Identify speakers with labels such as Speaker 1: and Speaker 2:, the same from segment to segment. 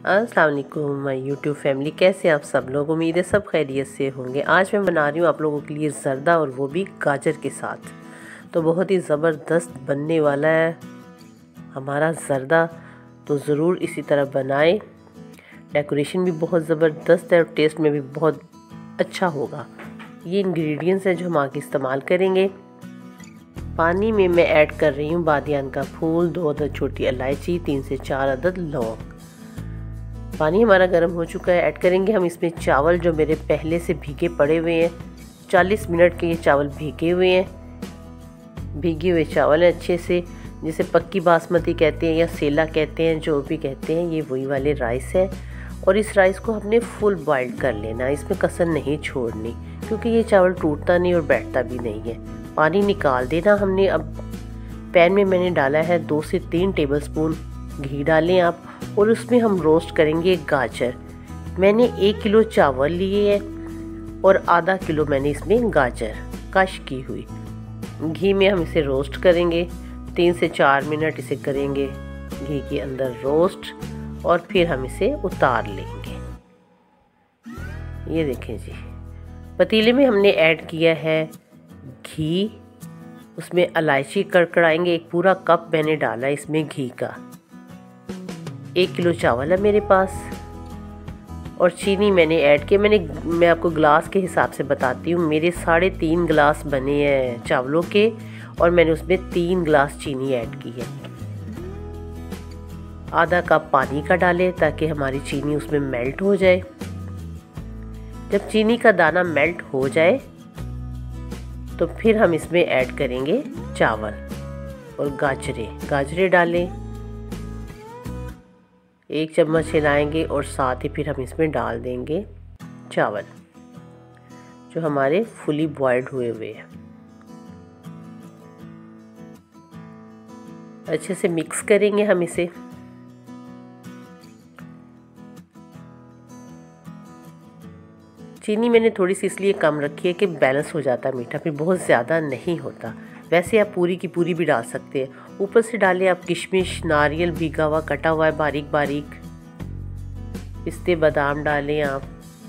Speaker 1: अस्सलाम वालेकुम my YouTube family, कैसे आप सब लोग। उम्मीद है सब खैरियत से होंगे। आज मैं बना रही हूँ आप लोगों के लिए ज़र्दा, और वो भी गाजर के साथ। तो बहुत ही ज़बरदस्त बनने वाला है हमारा ज़र्दा, तो ज़रूर इसी तरह बनाएं। डेकोरेशन भी बहुत ज़बरदस्त है और टेस्ट में भी बहुत अच्छा होगा। ये इंग्रेडिएंट्स हैं जो हम आगे इस्तेमाल करेंगे। पानी में मैं ऐड कर रही हूँ बादियान का फूल, 2 अदद छोटी इलायची, 3 से 4 अदद लौंग। पानी हमारा गर्म हो चुका है। ऐड करेंगे हम इसमें चावल जो मेरे पहले से भीगे पड़े हुए हैं। 40 मिनट के ये चावल भीगे हुए हैं। भीगे हुए चावल हैं अच्छे से, जिसे पक्की बासमती कहते हैं या सेला कहते हैं, जो भी कहते हैं, ये वही वाले राइस है। और इस राइस को हमने फुल बॉइल्ड कर लेना, इसमें कसर नहीं छोड़नी, क्योंकि ये चावल टूटता नहीं और बैठता भी नहीं है। पानी निकाल देना हमने। अब पैन में मैंने डाला है 2 से 3 टेबलस्पून घी डालें आप, और उसमें हम रोस्ट करेंगे गाजर। मैंने 1 किलो चावल लिए हैं और आधा किलो मैंने इसमें गाजर कश की हुई। घी में हम इसे रोस्ट करेंगे। 3 से 4 मिनट इसे करेंगे घी के अंदर रोस्ट, और फिर हम इसे उतार लेंगे। ये देखें जी, पतीले में हमने ऐड किया है घी। उसमें इलायची कड़कड़ाएंगे। 1 पूरा कप मैंने डाला इसमें घी का। 1 किलो चावल है मेरे पास, और चीनी मैंने ऐड की। मैं आपको ग्लास के हिसाब से बताती हूँ। मेरे 3.5 गिलास बने हैं चावलों के, और मैंने उसमें 3 गिलास चीनी ऐड की है। आधा कप पानी का डालें ताकि हमारी चीनी उसमें मेल्ट हो जाए। जब चीनी का दाना मेल्ट हो जाए तो फिर हम इसमें ऐड करेंगे चावल और गाजरे डालें। 1 चम्मच हिलाएंगे, और साथ ही फिर हम इसमें डाल देंगे चावल जो हमारे फुली बॉइल्ड हुए हुए हैं। अच्छे से मिक्स करेंगे हम इसे। चीनी मैंने थोड़ी सी इसलिए कम रखी है कि बैलेंस हो जाता है मीठा, फिर बहुत ज़्यादा नहीं होता। वैसे आप पूरी की पूरी भी डाल सकते हैं। ऊपर से डालें आप किशमिश, नारियल भीगा हुआ कटा हुआ है बारीक बारीक, पिस्ते बादाम डालें आप।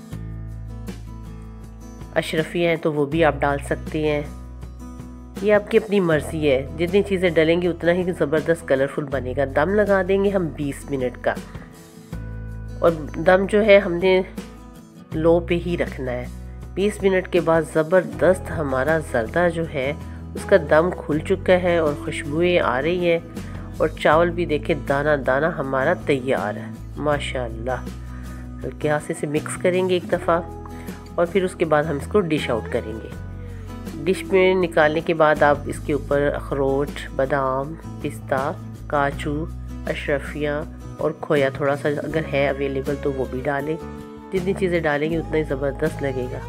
Speaker 1: अशरफियाँ हैं तो वो भी आप डाल सकते हैं। ये आपकी अपनी मर्ज़ी है, जितनी चीज़ें डलेंगी उतना ही ज़बरदस्त कलरफुल बनेगा। दम लगा देंगे हम 20 मिनट का, और दम जो है हमने लो पे ही रखना है। 20 मिनट के बाद ज़बरदस्त हमारा ज़र्दा जो है उसका दम खुल चुका है और खुशबुएं आ रही है, और चावल भी देखे दाना दाना हमारा तैयार है माशाल्लाह। हल्के हाथ से इसे मिक्स करेंगे एक दफ़ा, और फिर उसके बाद हम इसको डिश आउट करेंगे। डिश में निकालने के बाद आप इसके ऊपर अखरोट, बादाम, पिस्ता, काजू, अशरफियाँ और खोया थोड़ा सा अगर है अवेलेबल तो वो भी डालें। जितनी चीज़ें डालेंगे उतना ही ज़बरदस्त लगेगा।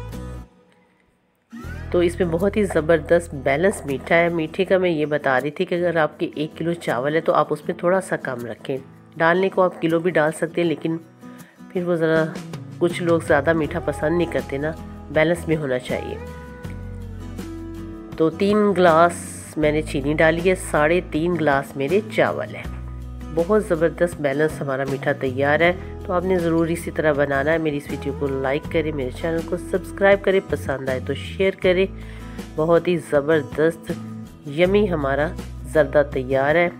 Speaker 1: तो इसमें बहुत ही ज़बरदस्त बैलेंस मीठा है। मीठे का मैं ये बता रही थी कि अगर आपके 1 किलो चावल है तो आप उसमें थोड़ा सा कम रखें। डालने को आप किलो भी डाल सकते हैं, लेकिन फिर वो ज़रा कुछ लोग ज़्यादा मीठा पसंद नहीं करते ना, बैलेंस में होना चाहिए। तो 3 गिलास मैंने चीनी डाली है, 3.5 गिलास मेरे चावल है। बहुत ज़बरदस्त बैलेंस हमारा मीठा तैयार है। तो आपने ज़रूर इसी तरह बनाना है। मेरी इस वीडियो को लाइक करें, मेरे चैनल को सब्सक्राइब करें, पसंद आए तो शेयर करें। बहुत ही ज़बरदस्त यमी हमारा ज़र्दा तैयार है।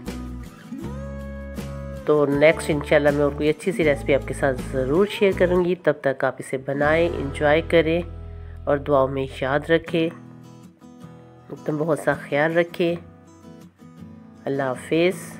Speaker 1: तो नेक्स्ट इंशाल्लाह मैं और कोई अच्छी सी रेसिपी आपके साथ ज़रूर शेयर करूँगी। तब तक आप इसे बनाएं, इंजॉय करें, और दुआओं में याद रखें। एकदम बहुत सा ख्याल रखें। अल्लाह हाफिज़।